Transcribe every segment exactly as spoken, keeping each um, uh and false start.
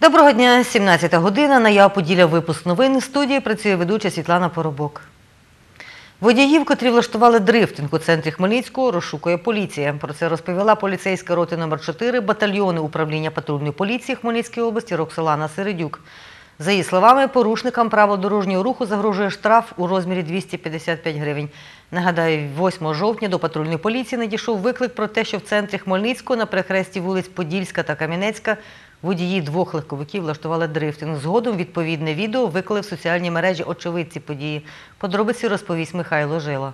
Доброго дня, сімнадцята година, на Я Поділля, випуск новин. В студії працює ведуча Світлана Поробок. Водіїв, котрі влаштували дрифтинг у центрі Хмельницького, розшукує поліція. Про це розповіла поліцейська роти номер чотири батальйону управління патрульної поліції Хмельницької області Роксолана Середюк. За її словами, порушникам правил дорожнього руху загрожує штраф у розмірі двісті п'ятдесят п'ять гривень. Нагадаю, восьмого жовтня до патрульної поліції надійшов виклик про те, що в центрі Хмельницького на перехресті вулиць Подільська та Кам'янецька водії двох легковиків влаштували дрифтинг. Згодом відповідне відео виклали в соціальні мережі очевидці події. Подробиці розповість Михайло Жила.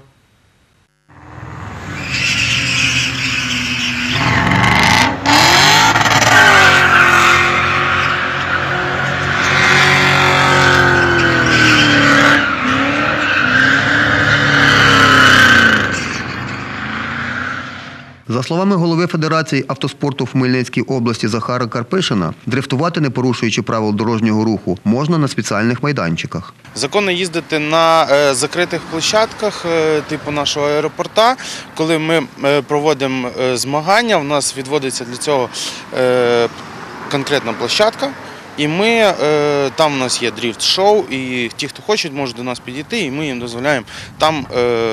За словами голови Федерації автоспорту в Хмельницькій області Захара Карпишина, дрифтувати, не порушуючи правил дорожнього руху, можна на спеціальних майданчиках. Законно їздити на закритих площадках, типу нашого аеропорта. Коли ми проводимо змагання, у нас відводиться для цього конкретна площадка. І ми, там у нас є дрифт-шоу, і ті, хто хочуть, можуть до нас підійти, і ми їм дозволяємо там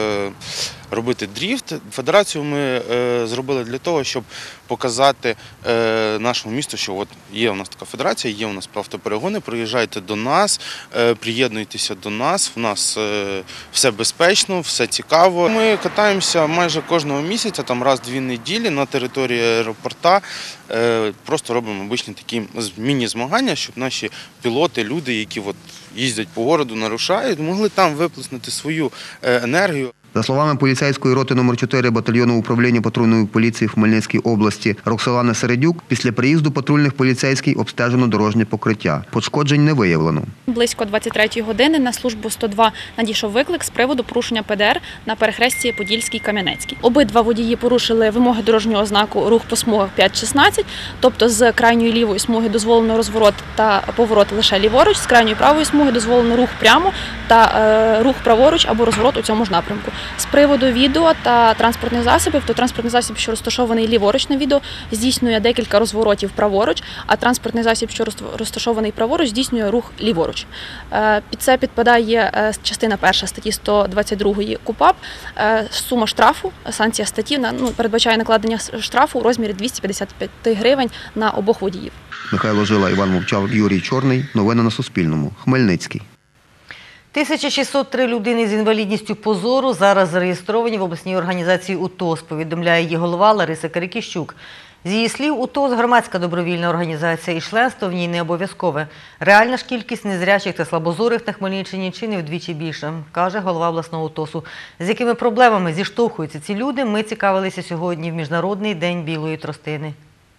робити дрифт. Федерацію ми зробили для того, щоб показати нашому місту, що от є у нас така федерація, є у нас автоперегони, приїжджайте до нас, приєднуйтеся до нас, у нас все безпечно, все цікаво. Ми катаємося майже кожного місяця, там раз-дві неділі на території аеропорта, просто робимо обичні такі міні-змагання, щоб наші пілоти, люди, які от їздять по городу, нарушають, могли там виплеснути свою енергію. За словами поліцейської роти номер чотири батальйону управління патрульної поліції в Хмельницькій області Роксолани Середюк, після приїзду патрульних поліцейських обстежено дорожнє покриття. Пошкоджень не виявлено. Близько двадцять третьої години на службу сто два надійшов виклик з приводу порушення Пе Де Ер на перехресті Подільський-Кам'янецький. Обидва водії порушили вимоги дорожнього знаку рух по смугах п'ять шістнадцять, тобто з крайньої лівої смуги дозволено розворот та поворот лише ліворуч, з крайньої правої смуги дозволено рух прямо та е, рух праворуч або розворот у цьому ж напрямку. З приводу відео та транспортних засобів, то транспортний засіб, що розташований ліворуч на відео, здійснює декілька розворотів праворуч, а транспортний засіб, що розташований праворуч, здійснює рух ліворуч. Під це підпадає частина перша статті сто двадцять два КУпАП. Сума штрафу, санкція статті, ну, передбачає накладення штрафу у розмірі двісті п'ятдесят п'ять гривень на обох водіїв. Михайло Жила, Іван Мовчар, Юрій Чорний. Новини на Суспільному. Хмельницький. тисяча шістсот три людини з інвалідністю по зору зараз зареєстровані в обласній організації УТОС, повідомляє її голова Лариса Кирикіщук. З її слів, УТОС – громадська добровільна організація і членство в ній не обов'язкове. Реальна ж кількість незрячих та слабозорих на Хмельниччині чи не вдвічі більша, каже голова обласного УТОСу. З якими проблемами зіштовхуються ці люди, ми цікавилися сьогодні в Міжнародний день білої тростини.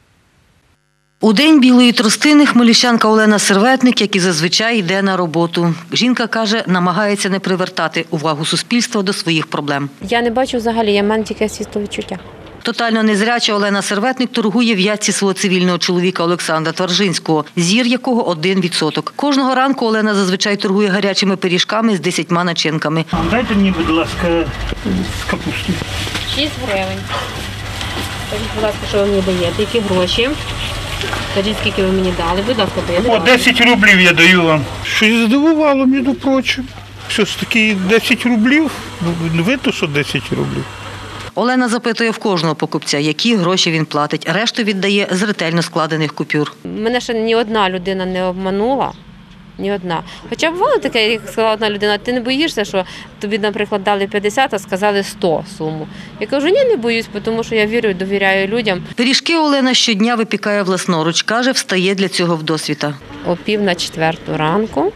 У День білої тростини хмельничанка Олена Серветник, як і зазвичай, йде на роботу. Жінка каже, намагається не привертати увагу суспільства до своїх проблем. Я не бачу взагалі, я маю тільки світловідчуття. Тотально незряча Олена Серветник торгує в ятці свого цивільного чоловіка Олександра Тваржинського, зір якого один відсоток. Кожного ранку Олена зазвичай торгує гарячими пиріжками з десятьма начинками. Дайте мені, будь ласка, з капусти. Шість гривень. Скажіть, будь ласка, що ви мені даєте, які гроші? Скажіть, скільки ви мені дали, будь ласка, даєте? О, десять рублів я даю вам. Щось здивувало, між прочим. Що ж таки десять рублів? Видно, що десять рублів. Олена запитує в кожного покупця, які гроші він платить. Решту віддає з ретельно складених купюр. Мене ще ні одна людина не обманула. Ні одна. Хоча бувало таке, як сказала одна людина, ти не боїшся, що тобі, наприклад, дали п'ятдесят, а сказали сто суму. Я кажу, ні, не боюсь, тому що я вірю і довіряю людям. Пиріжки Олена щодня випікає власноруч. Каже, встає для цього вдосвіта. О пів на четверту ранку.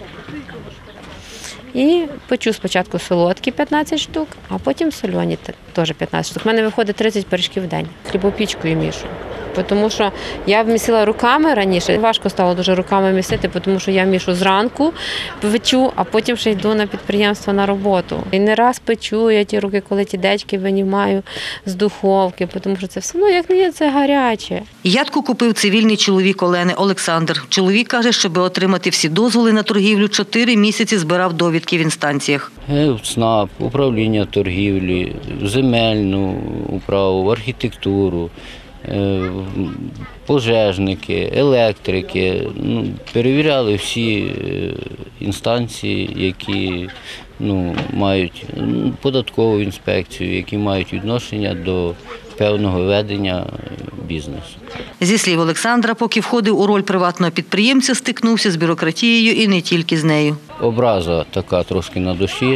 І печу спочатку солодкі п'ятнадцять штук, а потім солоні теж п'ятнадцять штук. У мене виходить тридцять пиріжків в день. Хлібопічкою мішу. Тому що я місила руками раніше, важко стало дуже руками місити, тому що я мішу зранку, печу, а потім ще йду на підприємство на роботу. І не раз печу я ті руки, коли ті дечки винімаю з духовки, тому що це все, ну як не є, це гаряче. Ядку купив цивільний чоловік Олени Олександр. Чоловік каже, щоб отримати всі дозволи на торгівлю, чотири місяці збирав довідки в інстанціях. ЦНАП, управління торгівлі, земельну управу, архітектуру. е, пожежники, електрики. Ну, перевіряли всі е, інстанції, які ну, мають ну, податкову інспекцію, які мають відношення до певного ведення бізнесу. Зі слів Олександра, поки входив у роль приватного підприємця, стикнувся з бюрократією і не тільки з нею. Образа така трошки на душі,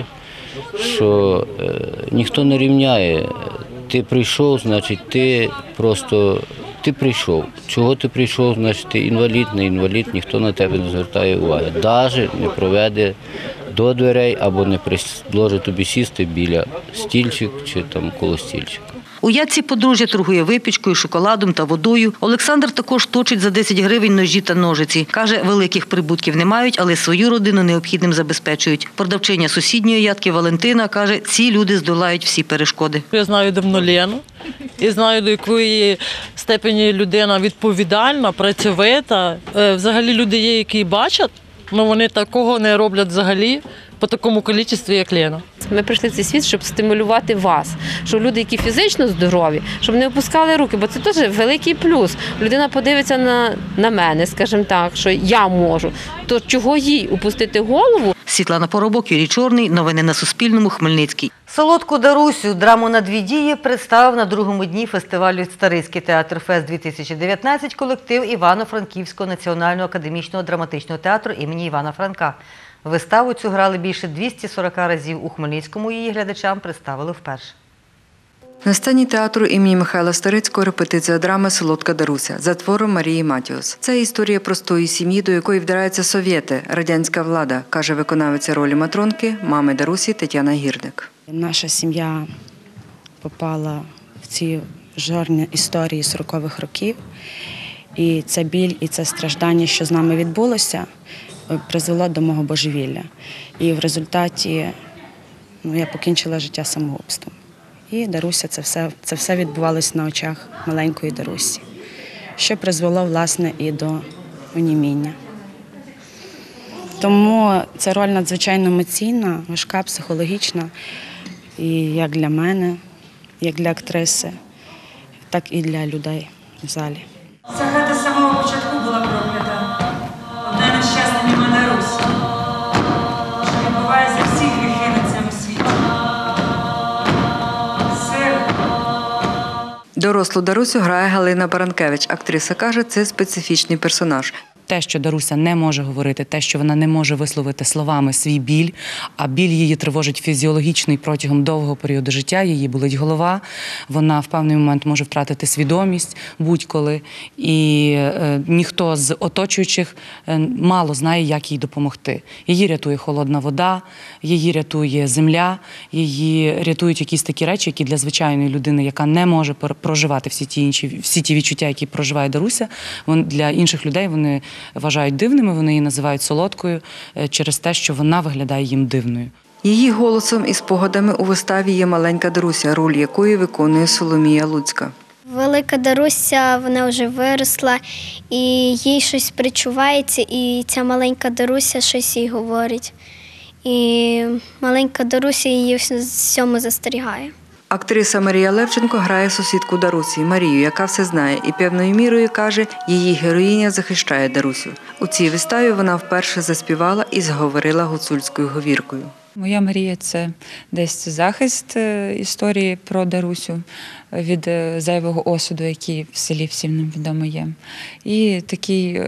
що е, ніхто не рівняє. Ти прийшов, значить ти просто ти прийшов. Чого ти прийшов, значить ти інвалід, не інвалід, ніхто на тебе не звертає уваги. Навіть не проведе до дверей або не предложить тобі сісти біля стільчик чи там коло стільчика. У Ятці подружжя торгує випічкою, шоколадом та водою. Олександр також точить за десять гривень ножі та ножиці. Каже, великих прибутків не мають, але свою родину необхідним забезпечують. Продавчиня сусідньої Ятки Валентина каже, ці люди здолають всі перешкоди. Я знаю давно Лену і знаю, до якої степені людина відповідальна, працьовита. Взагалі люди є, які бачать, але вони такого не роблять взагалі по такому кількості, як Лена. Ми прийшли в цей світ, щоб стимулювати вас, щоб люди, які фізично здорові, щоб не опускали руки, бо це теж великий плюс. Людина подивиться на, на мене, скажімо так, що я можу, то чого їй опустити голову? Світлана Поробок, Юрій Чорний. Новини на Суспільному. Хмельницький. Солодку Дарусю, драму на дві дії, представив на другому дні фестивалю «Старицький театр Фест-дві тисячі дев'ятнадцять» колектив Івано-Франківського національного академічного драматичного театру імені Івана Франка. Виставу цю грали більше двісті сорок разів у Хмельницькому, її глядачам представили вперше. На сцені театру імені Михайла Старицького репетиція драми «Солодка Даруся» за твором Марії Матіос. Це історія простої сім'ї, до якої вдираються совєти, радянська влада, каже виконавиця ролі Матронки, мами Дарусі Тетяна Гірник. Наша сім'я попала в ці жорні історії сорокових років. І це біль, і це страждання, що з нами відбулося, призвело до мого божевілля. І в результаті ну, я покінчила життя самогубством. І Даруся, це все, це все відбувалося на очах маленької Дарусі, що призвело, власне, і до оніміння. Тому ця роль надзвичайно емоційна, важка, психологічна, і як для мене, як для актриси, так і для людей в залі. Ця хата з самого початку була проклята. Одна нещасна німа Даруся, що відбуває за всі гріхи на цьому світі. Сир. Дорослу Дарусю грає Галина Баранкевич. Актриса каже, це специфічний персонаж. Те, що Даруся не може говорити, те, що вона не може висловити словами свій біль, а біль її тривожить фізіологічно і протягом довгого періоду життя, її болить голова, вона в певний момент може втратити свідомість будь-коли, і е, ніхто з оточуючих е, мало знає, як їй допомогти. Її рятує холодна вода, її рятує земля, її рятують якісь такі речі, які для звичайної людини, яка не може проживати всі ті інші, всі ті відчуття, які проживає Даруся, вон, для інших людей вони вважають дивними, вони її називають солодкою через те, що вона виглядає їм дивною. Її голосом і спогадами у виставі є маленька Даруся, роль якої виконує Соломія Луцька. Велика Даруся, вона вже виросла, і їй щось причувається, і ця маленька Даруся щось їй говорить. І маленька Даруся її всьому застерігає. Актриса Марія Левченко грає сусідку Дарусі, Марію, яка все знає, і певною мірою, каже, її героїня захищає Дарусю. У цій виставі вона вперше заспівала і заговорила гуцульською говіркою. Моя Марія – це десь захист історії про Дарусю від зайвого осуду, який в селі всім нам відомо є. І такий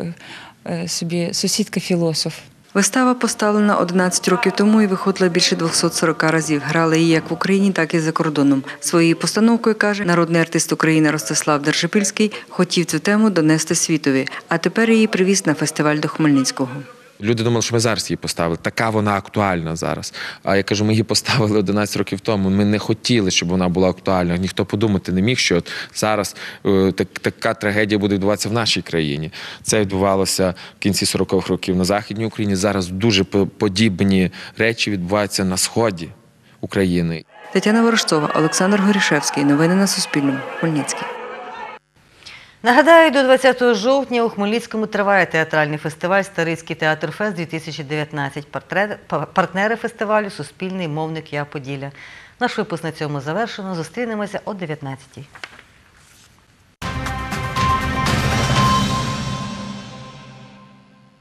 собі сусідка-філософ. Вистава поставлена одинадцять років тому і виходила більше двохсот сорок разів. Грали її як в Україні, так і за кордоном. Своєю постановкою, каже, народний артист України Ростислав Держипільський хотів цю тему донести світові, а тепер її привіз на фестиваль до Хмельницького. Люди думали, що ми зараз її поставили. Така вона актуальна зараз. А я кажу, ми її поставили одинадцять років тому. Ми не хотіли, щоб вона була актуальна. Ніхто подумати не міг, що зараз е, так, така трагедія буде відбуватися в нашій країні. Це відбувалося в кінці сорокових років на Західній Україні. Зараз дуже подібні речі відбуваються на сході України. Тетяна Ворожцова, Олександр Горішевський. Новини на Суспільному. Хмельницький. Нагадаю, до двадцятого жовтня у Хмельницькому триває театральний фестиваль «Старицький театр Фест-дві тисячі дев'ятнадцять». Партнери фестивалю – Суспільний, Мовник, Я Поділля. Наш випуск на цьому завершено. Зустрінемося о дев'ятнадцятій.